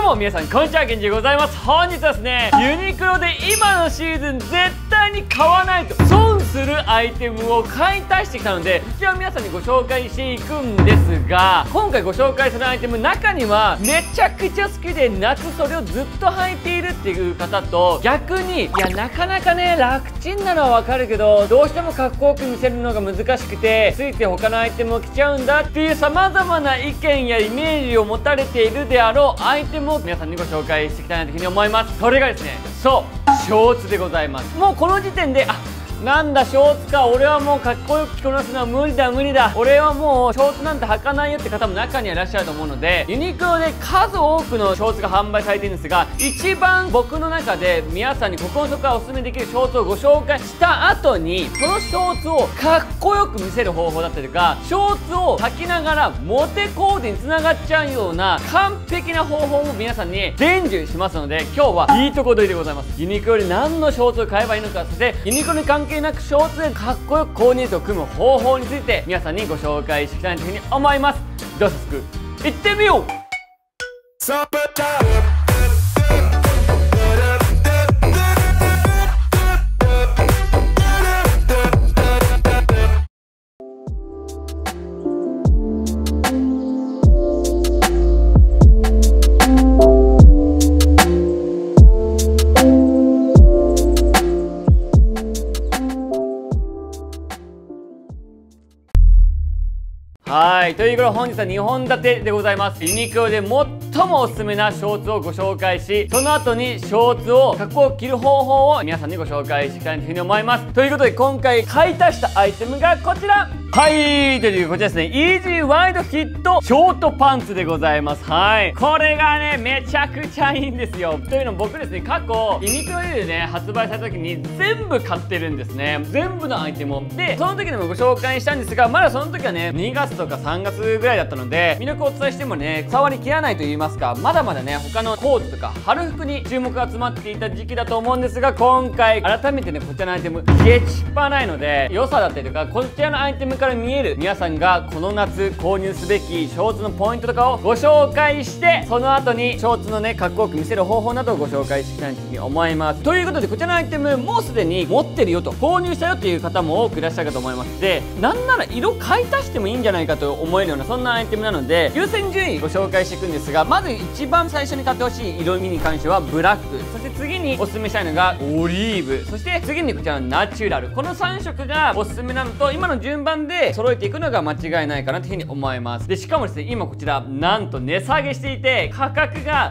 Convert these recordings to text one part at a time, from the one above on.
も皆さんこんにちは、ケンジでございます。本日はですね、ユニクロで今のシーズン絶対に買わないと損するアイテムを買い足してきたので、こちらを皆さんにご紹介していくんですが、今回ご紹介するアイテム中にはめちゃくちゃ好きで夏それをずっと履いているっていう方と、逆にいやなかなかね楽ちんなのはわかるけどどうしてもかっこよく見せるのが難しくてついて他のアイテムを着ちゃうんだっていう様々な意見やイメージを持たれているであろうアイテムを皆さんにご紹介していきたいなというふうに思います。それがですね、そうショーツでございます。もうこの時点でなんだショーツか、俺はもうかっこよく着こなすのは無理だ俺はもうショーツなんて履かないよって方も中にはいらっしゃると思うので、ユニクロで数多くのショーツが販売されているんですが、一番僕の中で皆さんに心の底からおすすめできるショーツをご紹介した後に、そのショーツをかっこよく見せる方法だったりとか、ショーツを履きながらモテコーデにつながっちゃうような完璧な方法も皆さんに伝授しますので、今日はいいとこ取りでございます。ユニクロで何のショーツを買えばいいのか、そしてユニクロに関係なくショーツでかっこよくコーディネートを組む方法について皆さんにご紹介していきたいというふうに思います。では早速いってみよう。はい、ということで本日は2本立てでございます。ユニクロで最もおすすめなショーツをご紹介し、その後にショーツをかっこよく着る方法を皆さんにご紹介していきたいというふうに思います。ということで今回買い足したアイテムがこちら。はい、というこちらですね、イージーワイドフィットショートパンツでございます。はい、これがねめちゃくちゃいいんですよ。というのも僕ですね、過去ユニクロでね発売された時に全部買ってるんですね。全部のアイテムをで、その時でもご紹介したんですが、まだその時はね2月とか3月ぐらいだったので魅力をお伝えしてもね触りきらないと言いますか、まだまだね他のコートとか春服に注目が集まっていた時期だと思うんですが、今回改めてねこちらのアイテムゲチっぱないので、良さだったりとかこちらのアイテムから見える皆さんがこの夏購入すべきショーツのポイントとかをご紹介して、その後にショーツのねかっこよく見せる方法などをご紹介していきたいというふうに思います。ということでこちらのアイテムもうすでに持ってるよと購入したよっていう方も多くいらっしゃるかと思います。で、なんなら色買い足してもいいんじゃないかと思えるようなそんなアイテムなので、優先順位ご紹介していくんですが、まず一番最初に買ってほしい色味に関してはブラック、そして次におすすめしたいのがオリーブ、そして次にこちらのナチュラル、この3色がおすすめなのと、今の順番で揃えていくのが間違いないかなというふうに思います。でしかもですね、今こちらなんと値下げしていて価格が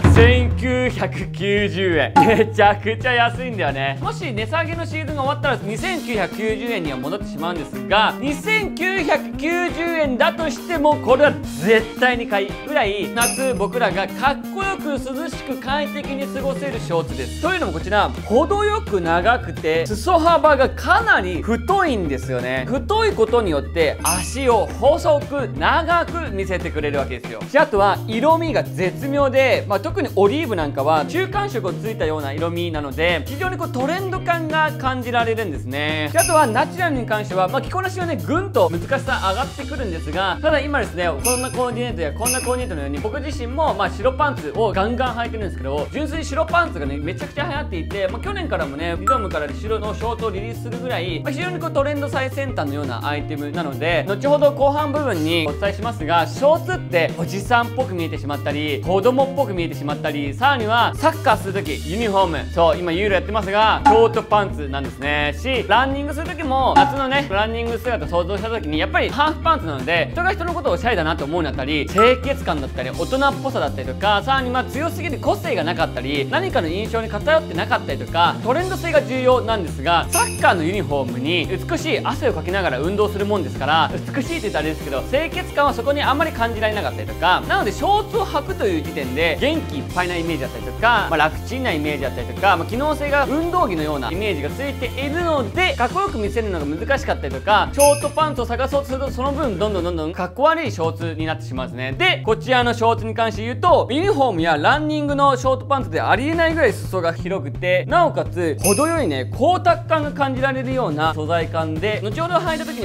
1990円、めちゃくちゃ安いんだよね。もし値下げのシーズンが終わったら2990円には戻ってしまうんですが、2990円だとしてもこれは絶対に買いぐらい夏僕らがかっこよく涼しく快適に過ごせるショーツです。というのもこちら程よく長くて裾幅がかなり太いんですよね。太いことによって足を細く長く見せてくれるわけですよ。あとは色味が絶妙で、特にオリーブなんかは中間色をついたような色味なので非常にトレンド感が感じられるんですね。あとはナチュラルに関しては、着こなしはねぐんと難しさ上がってくるんですが、ただ今ですねこんなコーディネートやこんなコーディネートのように僕自身も白パンツをガンガン履いてるんですけど、純粋に白パンツがねめちゃくちゃ流行っていて、去年からもねリドムから白のショートをリリースするぐらい、非常にトレンド最先端のようなアイテムなので、後ほど後半部分にお伝えしますが、ショーツっておじさんっぽく見えてしまったり子供っぽく見えてしまったり、さらにはサッカーする時ユニフォーム、そう今ユーロやってますがショートパンツなんですね。ランニングする時も夏のねランニング姿想像した時にやっぱりハーフパンツなので、人が人のことをおしゃれだなと思うにあたり清潔感だったり大人っぽさだったりとか、さらに強すぎる個性がなかったり何かの印象に偏ってなかったりとかトレンド性が重要なんですが、サッカーのユニフォームに美しい汗をかきながら運動するもんですから、美しいって言ったらあれですけど清潔感はそこにあんまり感じられなかったりとか、なのでショーツを履くという時点で元気いっぱいなイメージだったりとか、楽ちんなイメージだったりとか、機能性が運動着のようなイメージがついているのでかっこよく見せるのが難しかったりとか、ショートパンツを探そうとするとその分どんどんかっこ悪いショーツになってしまうんですね。でこちらのショーツに関して言うと、ユニフォームやランニングのショートパンツでありえないぐらい裾が広くて、なおかつ程よいね光沢感が感じられるような素材感で、後ほど履いた時に分かると思うん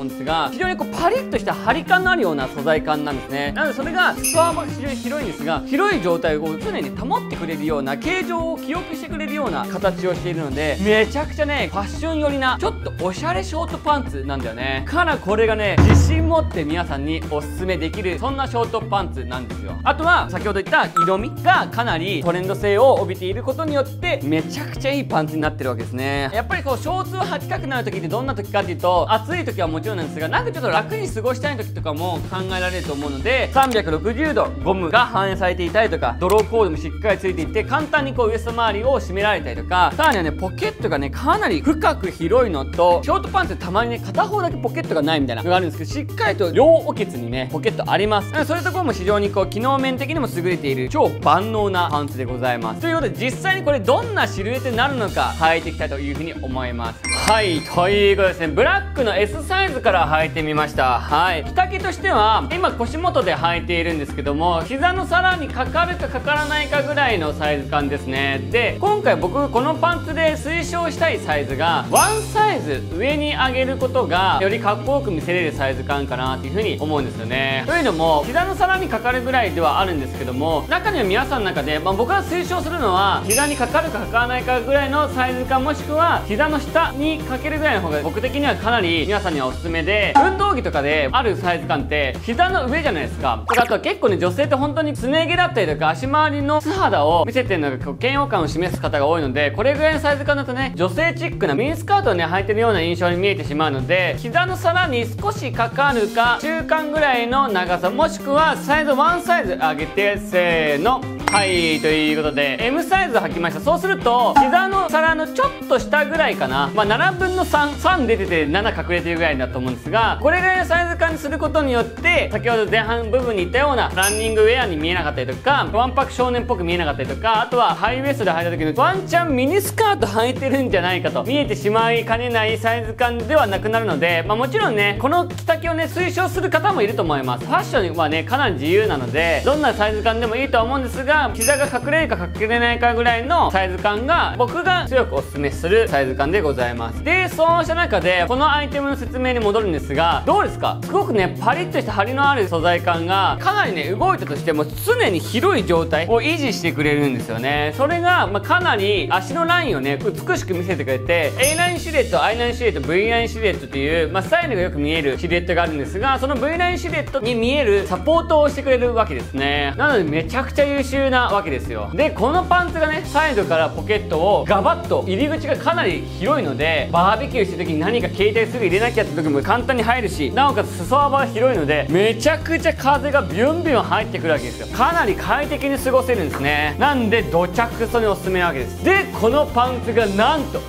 うんですが、非常にこうパリッとした張り感のあるような素材感なんですね。なのでそれが裾幅が非常に広いんですが、広い状態を常に保ってくれるような、形状を記憶してくれるような形をしているので、めちゃくちゃねファッション寄りなちょっとおしゃれショートパンツなんだよね。からこれがね自信持って皆さんにおすすめできる、そんなショートパンツなんですよ。あとは先ほど言った色味がかなりトレンド性を帯びていることによってめちゃくちゃいいパンツになってるわけですね。やっぱりこうショーツを履きたくなる時ってどんな時かっていうと、暑い時はもちろんなんですが、なんかちょっと楽に過ごしたい時とかも考えられると思うので、360度ゴムが反映されていたりとか、ドローコードもしっかりついていて簡単にこうウエスト周りを締められたりとか、さらにはねポケットがねかなり深く広いのと、ショートパンツってたまにね片方だけポケットがないみたいなのがあるんですけど、しっかりと両おけつにねポケットあります。そういうところも非常にこう機能面的にも優れている超万能なパンツでございます。ということで実際にこれどんなシルエットになるのか履いていきたいというふうに思います。はい、ということですね、ブラックの S サイズから履いてみました。はい、着丈としては今腰元で履いているんですけども、膝のさらにかかるかかからないかぐらいのサイズ感ですね。で今回僕このパンツで推奨したいサイズがワンサイズ上に上げることがよりかっこよく見せれるサイズ感かなっていうふうに思うんですよね。というのも膝のさらにかかるぐらいではあるんですけども、中には皆さんの中で、僕が推奨するのは膝にかかるかかからないかぐらいのサイズ感、もしくは膝の下にかけるぐらいの方が僕的にはかなり皆さんにはおすすめで、運動着とかであるサイズ感って膝の上じゃないですか。とかあとは結構ね女性って本当にすね毛だったりとか足回りの素肌を見せてるのが嫌悪感を示す方が多いので、これぐらいのサイズ感だとね女性チックなミニスカートをね履いてるような印象に見えてしまうので、膝のさらに少しかかるか中間ぐらいの長さ、もしくはサイズワンサイズ上げてせーの、はい、ということで M サイズ履きました。そうすると膝の皿のちょっと下ぐらいかな、7分の3出てて7隠れてるぐらいだと思うんですが、これぐらいのサイズ感にすることによって先ほど前半部分に言ったようなランニングウェアに見えなかったりとか、わんぱく少年っぽく見えなかったりとか、あとはハイウエストで履いた時のワンチャンミニスカート履いてるんじゃないかと見えてしまいかねないサイズ感ではなくなるので、もちろんねこの着丈をね推奨する方もいると思います。ファッションはねかなり自由なのでどんなサイズ感でもいいとは思うんですが、膝が隠れるか隠れないかぐらいのサイズ感が僕が強くおすすめするサイズ感でございます。でそうした中でこのアイテムの説明に戻るんですが、どうですか、すごくねパリッとした張りのある素材感がかなりね動いたとしても常に広い状態を維持してくれるんですよね。それが、かなり足のラインをね美しく見せてくれて、 A ラインシルエット、 I ラインシルエット、 V ラインシルエットっていう、スタイルがよく見えるシルエットがあるんですが、その V ラインシルエットに見えるサポートをしてくれるわけですね。なのでめちゃくちゃ優秀なわけですよ。でこのパンツがねサイドからポケットをガバッと入り口がかなり広いので、バーベキューしてる時に何か携帯すぐ入れなきゃって時も簡単に入るし、なおかつ裾幅が広いのでめちゃくちゃ風がビュンビュン入ってくるわけですよ。かなり快適に過ごせるんですね。なんで土着そにおすすめなわけです。でこのパンツがなんと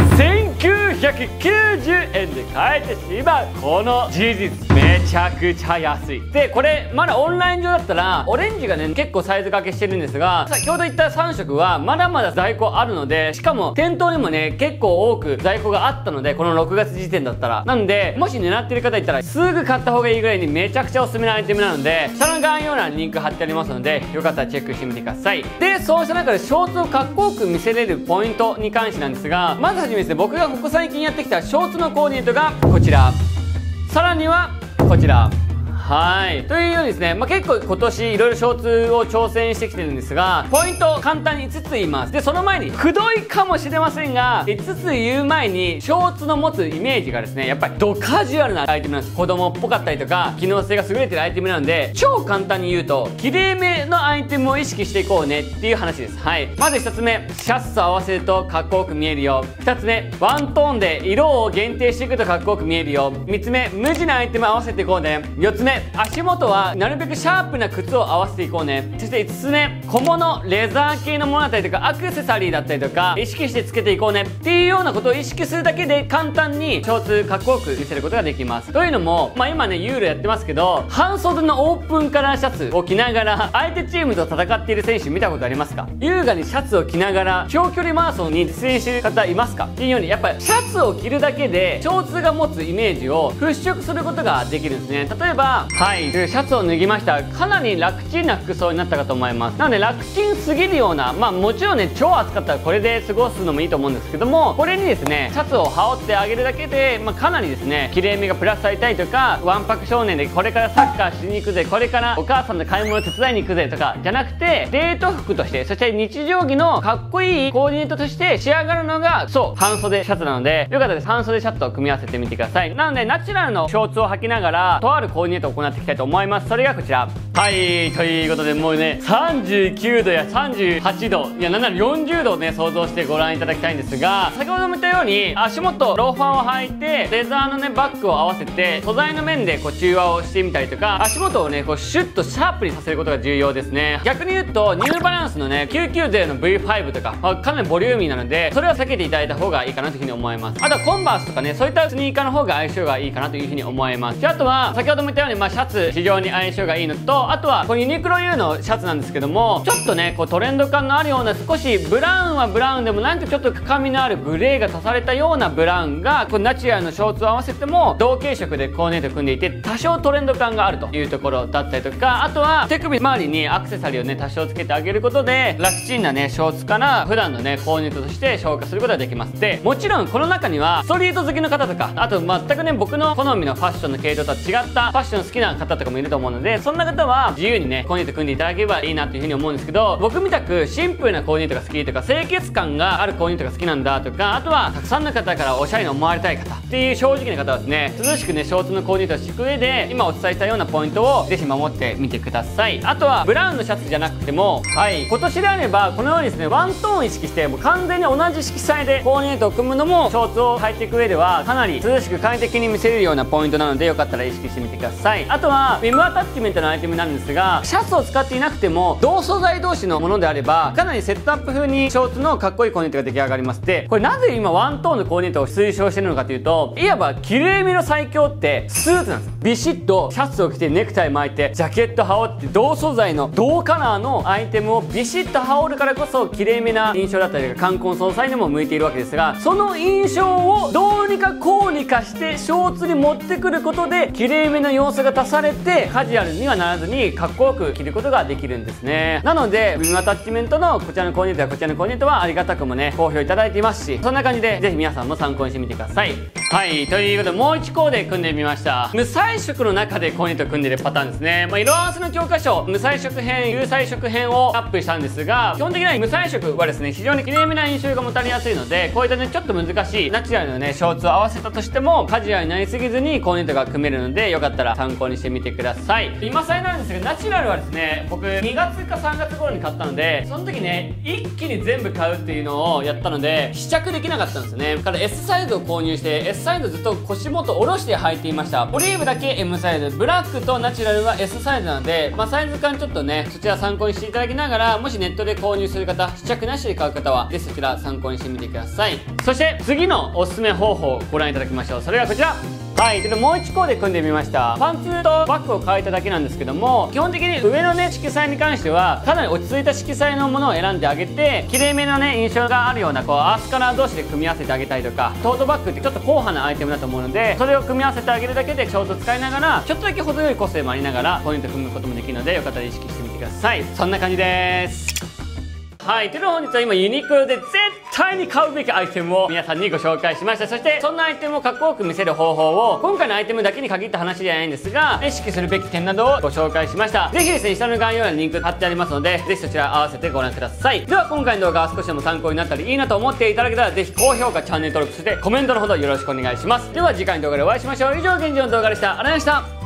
1990円で買えてしまうこの事実、めちゃくちゃ安い。でこれまだオンライン上だったらオレンジがね結構サイズ掛けしてるんですが、先ほど言った3色はまだまだ在庫あるので、しかも店頭にもね結構多く在庫があったので、この6月時点だったらなんで、もし狙ってる方いたらすぐ買った方がいいぐらいにめちゃくちゃおすすめなアイテムなので、下の概要欄にリンク貼ってありますのでよかったらチェックしてみてください。でそうした中でショーツをかっこよく見せれるポイントに関してなんですが、まずはじめですね、僕がここ最近やってきたショーツのコーディネートがこちら、さらにはこちら。はいというようにですね、結構今年いろいろショーツを挑戦してきてるんですが、ポイント簡単に5つ言います。でその前にくどいかもしれませんが、5つ言う前にショーツの持つイメージがですねやっぱりドカジュアルなアイテムなんです。子供っぽかったりとか機能性が優れてるアイテムなので、超簡単に言うと綺麗めのアイテムを意識していこうねっていう話です。はい、まず1つ目、シャツと合わせるとかっこよく見えるよ。2つ目、ワントーンで色を限定していくとかっこよく見えるよ。3つ目、無地なアイテム合わせていこうね。4つ目、足元はなるべくシャープな靴を合わせていこうね。そして5つ目、小物レザー系のものだったりとかアクセサリーだったりとか意識してつけていこうねっていうようなことを意識するだけで簡単にショーツかっこよく見せることができます。というのも、今ねユーロやってますけど、半袖のオープンカラーシャツを着ながら相手チームと戦っている選手見たことありますか？優雅にシャツを着ながら長距離マラソンに出演している方いますか？っていうようにやっぱりシャツを着るだけでショーツが持つイメージを払拭することができるんですね。例えば 。はい、シャツを脱ぎました。かなり楽ちんな服装になったかと思います。なので楽ちんすぎるような、もちろんね超暑かったらこれで過ごすのもいいと思うんですけども、これにですねシャツを羽織ってあげるだけで、かなりですね綺麗めがプラスされたりとか、わんぱく少年でこれからサッカーしに行くぜ、これからお母さんの買い物手伝いに行くぜとかじゃなくて、デート服として、そして日常着のかっこいいコーディネートとして仕上がるのがそう半袖シャツなので、よかったら半袖シャツと組み合わせてみてください。なのでナチュラルのショーツを履きながらとあるコーディネートを行っていきたいと思います。それがこちら。はい、ということでもうね39度や38度、いやなんなら40度をね想像してご覧いただきたいんですが、先ほども言ったように足元ローファーを履いてレザーのねバッグを合わせて素材の面でこう中和をしてみたりとか、足元をねこうシュッとシャープにさせることが重要ですね。逆に言うとニューバランスのね990の V5 とか、かなりボリューミーなのでそれは避けていただいた方がいいかなというふうに思います。あとはコンバースとかねそういったスニーカーの方が相性がいいかなというふうに思います。であとは先ほども言ったようにシャツ非常に相性がいいのと、あとはこのユニクロ U のシャツなんですけども、ちょっとねこうトレンド感のあるような、少しブラウンはブラウンでもなんかちょっと深みのあるグレーが足されたようなブラウンがこのナチュラルのショーツを合わせても同系色でコーディネート組んでいて、多少トレンド感があるというところだったりとか、あとは手首周りにアクセサリーをね多少つけてあげることで楽ちんなねショーツから普段のねコーディネートとして消化することができます。でもちろんこの中にはストリート好きの方とか、あと全くね僕の好みのファッションの系統とは違ったファッション好きな方とかもいると思うので、そんな方は自由にねコーディネート組んでいただければいいなというふうに思うんですけど、僕みたくシンプルなコーディネートが好きとか清潔感があるコーディネートが好きなんだとか、あとはたくさんの方からおしゃれに思われたい方っていう正直な方はですね、涼しくねショーツのコーディネートを敷く上で今お伝えしたようなポイントをぜひ守ってみてください。あとはブラウンのシャツじゃなくても、はい今年であればこのようにですねワントーンを意識してもう完全に同じ色彩でコーディネートを組むのもショーツを履いていく上ではかなり涼しく快適に見せれるようなポイントなので、よかったら意識してみてください。あとはウィムアタッチメントのアイテムなんですが、シャツを使っていなくても同素材同士のものであればかなりセットアップ風にショーツのかっこいいコーディネートが出来上がります。でこれなぜ今ワントーンのコーディネートを推奨してるのかというと、いわば綺麗めの最強ってスーツなんです。ビシッとシャツを着てネクタイ巻いてジャケット羽織って同素材の同カラーのアイテムをビシッと羽織るからこそ綺麗めな印象だったりとか冠婚葬祭にも向いているわけですが、その印象をどうにかこうにかしてショーツに持ってくることで綺麗めな要素が足されてカジュアルにはならずにかっこよく着ることができるんですね。なのでウィムアタッチメントのこちらのコーディネートやこちらのコーディネートはありがたくもね好評いただいていますし、そんな感じでぜひ皆さんも参考にしてみてください。はい、ということでもう1コーデ組んでみました。無彩色の中でコーディネート組んでるパターンですね。色合わせの教科書無彩色編有彩色編をアップしたんですが、基本的には無彩色はですね非常に綺麗めな印象が持たれやすいので、こういったねちょっと難しいナチュラルなねショーツを合わせたとしてもカジュアルになりすぎずにコーディネートが組めるので、よかったら参考にしてみてください。今更なんですがナチュラルはですね僕2月か3月頃に買ったので、その時ね一気に全部買うっていうのをやったので試着できなかったんですよね。だから S サイズを購入して S サイズずっと腰元下ろして履いていました。オリーブだけ M サイズ、ブラックとナチュラルは S サイズなので、サイズ感ちょっとねそちら参考にしていただきながら、もしネットで購入する方、試着なしで買う方はぜひそちら参考にしてみてください。そして次のおすすめ方法をご覧いただきましょう。それがこちら。はい、もう1コーデ組んでみました。パンツとバッグを変えただけなんですけども、基本的に上のね色彩に関してはかなり落ち着いた色彩のものを選んであげて、綺麗めのね印象があるようなこうアースカラー同士で組み合わせてあげたりとか、トートバッグってちょっと硬派なアイテムだと思うので、それを組み合わせてあげるだけでショーツを使いながらちょっとだけ程よい個性もありながらコーディネート組むこともできるので、よかったら意識してみてください。そんな感じです。はい、というの本日は今ユニクロで絶対に買うべきアイテムを皆さんにご紹介しました。そしてそんなアイテムをかっこよく見せる方法を今回のアイテムだけに限った話ではないんですが、意識するべき点などをご紹介しました。ぜひですね下の概要欄にリンク貼ってありますので、ぜひそちら合わせてご覧ください。では今回の動画が少しでも参考になったりいいなと思っていただけたら、ぜひ高評価チャンネル登録、そしてコメントのほどよろしくお願いします。では次回の動画でお会いしましょう。以上現状の動画でした。ありがとうございました。